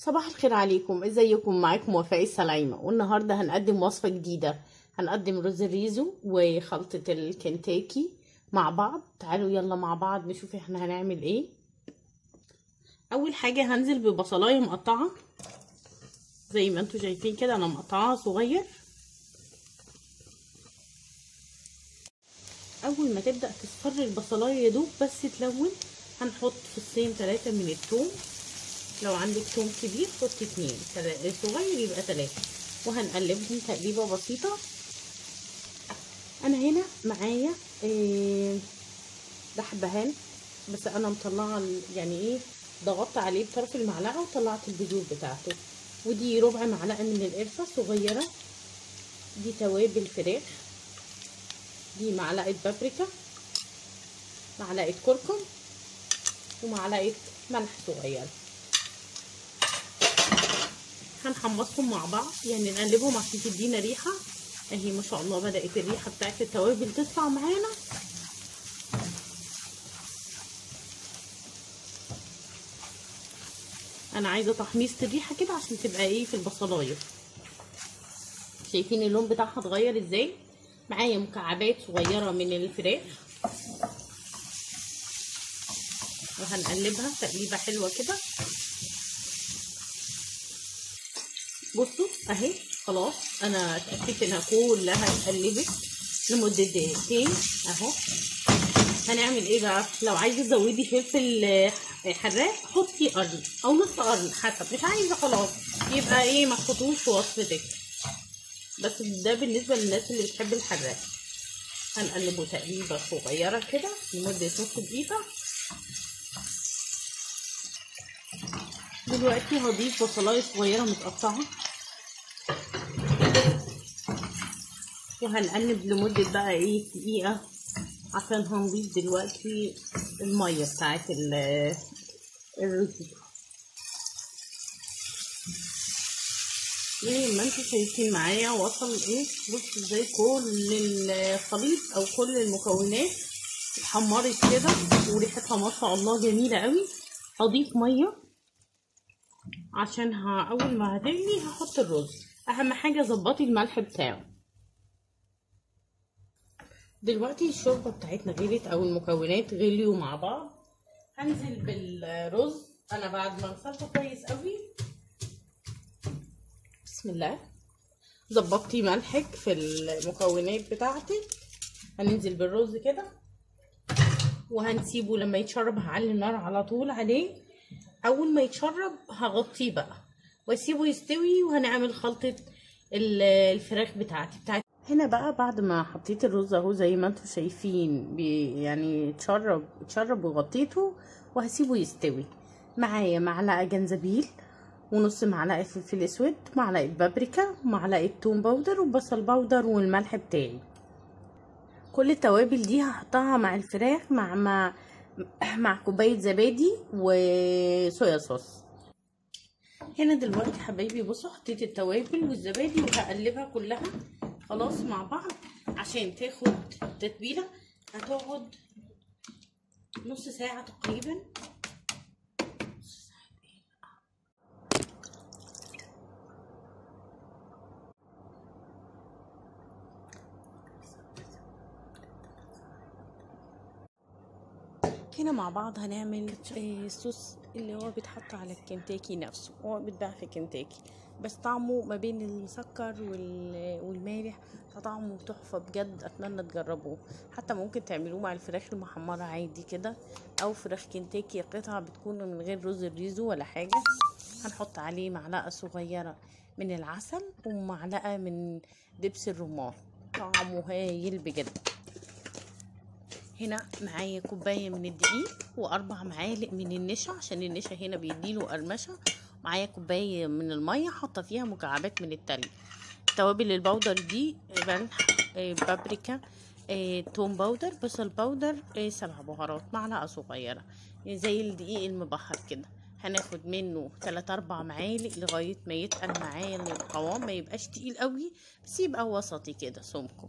صباح الخير عليكم، ازيكم؟ معاكم وفاء السلايمة، والنهارده هنقدم وصفة جديدة. هنقدم رز الريزو وخلطة الكنتاكي مع بعض. تعالوا يلا مع بعض نشوف احنا هنعمل ايه. اول حاجة هنزل ببصلاية مقطعة زي ما انتوا شايفين كده، انا مقطعاها صغير. اول ما تبدأ تصفر البصلاية يدوب بس تلون، هنحط فصين 3 من الثوم. لو عندك ثوم كبير حطي 2، صغير يبقى 3، وهنقلبهم تقليبه بسيطه. انا هنا معايا ده حبهان، بس انا مطلعه يعني ايه، ضغطت عليه بطرف المعلقه وطلعت البذور بتاعته. ودي ربع معلقه من القرفه صغيره. دي توابل فراخ. دي معلقه بابريكا، معلقه كركم، ومعلقه ملح صغيره. هنحمصهم مع بعض، يعني نقلبهم عشان تدينا ريحه. اهي ما شاء الله بدأت الريحه بتاعت التوابل تطلع معانا. انا عايزه تحميصه الريحه كده عشان تبقى ايه في البصلايه. شايفين اللون بتاعها اتغير ازاي؟ معايا مكعبات صغيره من الفراخ، وهنقلبها تقليبه حلوه كده. بصوا اهي خلاص، انا اتاكدت انها كلها اتقلبت لمده دقيقتين اهو. هنعمل ايه بقى؟ لو عايزه تزودي فلفل حراق حطي قرن او نص قرن حسب، مش عايزه خلاص يبقى ايه ما تحطوش في وصفتك، بس ده بالنسبه للناس اللي بتحب الحراق. هنقلبه تقليبه صغيره كده لمده نص دقيقه. دلوقتي هضيف بصلايه صغيره متقطعه، وهنقلب لمده بقى ايه دقيقه، عشان هنضيف دلوقتي الميه بتاعت الرز. زي ما انتوا شايفين معايا وصل ايه، بصوا ازاي كل الخليط او كل المكونات اتحمرت كده وريحتها ما شاء الله جميله قوي. هضيف ميه عشان اول ما هتغلي هحط الرز. اهم حاجه ظبطي الملح بتاعه. دلوقتي الشوربه بتاعتنا غليت او المكونات غليوا مع بعض. هنزل بالرز انا بعد ما غسلته كويس قوي. بسم الله. ظبطتي ملحك في المكونات بتاعتك. هننزل بالرز كده وهنسيبه لما يتشرب. هعلي النار على طول عليه. اول ما يتشرب هغطيه بقى واسيبه يستوي، وهنعمل خلطة الفراخ بتاعتي. هنا بقى بعد ما حطيت الرز اهو زي ما انتم شايفين يعني اتشرب وغطيته، وهسيبه يستوي. معايا معلقة جنزبيل، ونص معلقة فلفل اسود، معلقة بابريكا، معلقة توم باودر وبصل باودر، والملح بتاعي. كل التوابل دي هحطها مع الفراخ مع كوباية زبادي وصويا صوص. هنا دلوقتي حبايبي بصوا حطيت التوابل والزبادي وهقلبها كلها خلاص مع بعض عشان تاخد تتبيلة. هتقعد نص ساعة تقريبا. هنا مع بعض هنعمل الصوص اللي هو بيتحط على الكنتاكي نفسه. هو بيتباع في كنتاكي، بس طعمه ما بين السكر والمالح، فطعمه تحفة بجد. اتمنى تجربوه. حتى ممكن تعملوه مع الفراخ المحمرة عادي كده، او فراخ كنتاكي قطعة بتكون من غير رز الريزو ولا حاجة. هنحط عليه معلقة صغيرة من العسل ومعلقة من دبس الرمان، طعمه هايل بجد. هنا معايا كوبايه من الدقيق و4 معالق من النشا، عشان النشا هنا بيديله قرمشه. معايا كوبايه من الميه حاطه فيها مكعبات من التلج. توابل البودر دي ملح، بابريكا، توم باودر، بصل باودر، 7 بهارات، معلقه صغيره زي الدقيق المبخر كده. هناخد منه 3-4 معالق لغايه ما يتقل معايا القوام، ما يبقاش تقيل قوي بس يبقى وسطي كده سمكه.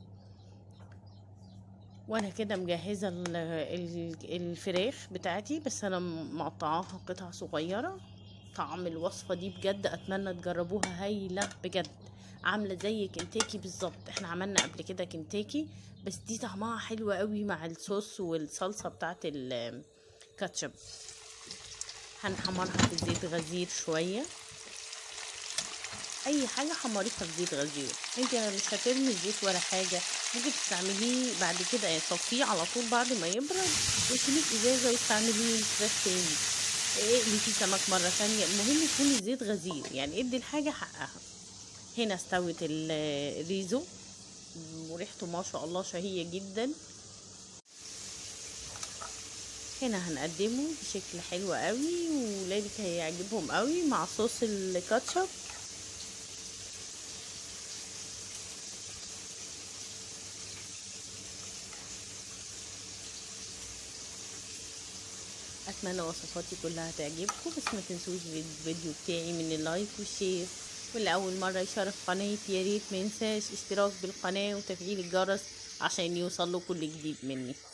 وانا كده مجهزه الفراخ بتاعتي، بس انا مقطعاها قطع صغيره. طعم الوصفة دي بجد اتمنى تجربوها، هايلة بجد، عاملة زي كنتاكي بالظبط. احنا عملنا قبل كده كنتاكي، بس دي طعمها حلو قوي مع الصوص والصلصة بتاعت الكاتشب. هنحمرها في زيت غزير شوية، اي حاجة حمريها في زيت غزير. انت مش هترمي الزيت ولا حاجة، ممكن تستعمليه بعد كده، تصفيه على طول بعد ما يبرد وتشيليه في ازازة وتستعمليه الفراخ تاني، اقلي فيه سمك مرة تانية. المهم يكون الزيت غزير، يعني ادي الحاجة حقها. هنا استوت الريزو وريحته ما شاء الله شهية جدا. هنا هنقدمه بشكل حلو قوي، وولادك هيعجبهم قوي مع صوص الكاتشب. اتمنى وصفاتي كلها تعجبكم، بس ما تنسوش الفيديو بتاعي من اللايك والشير، واللي اول مره يشارك قناتي يا ريت ما ينساش اشتراك بالقناه وتفعيل الجرس عشان يوصل له كل جديد مني.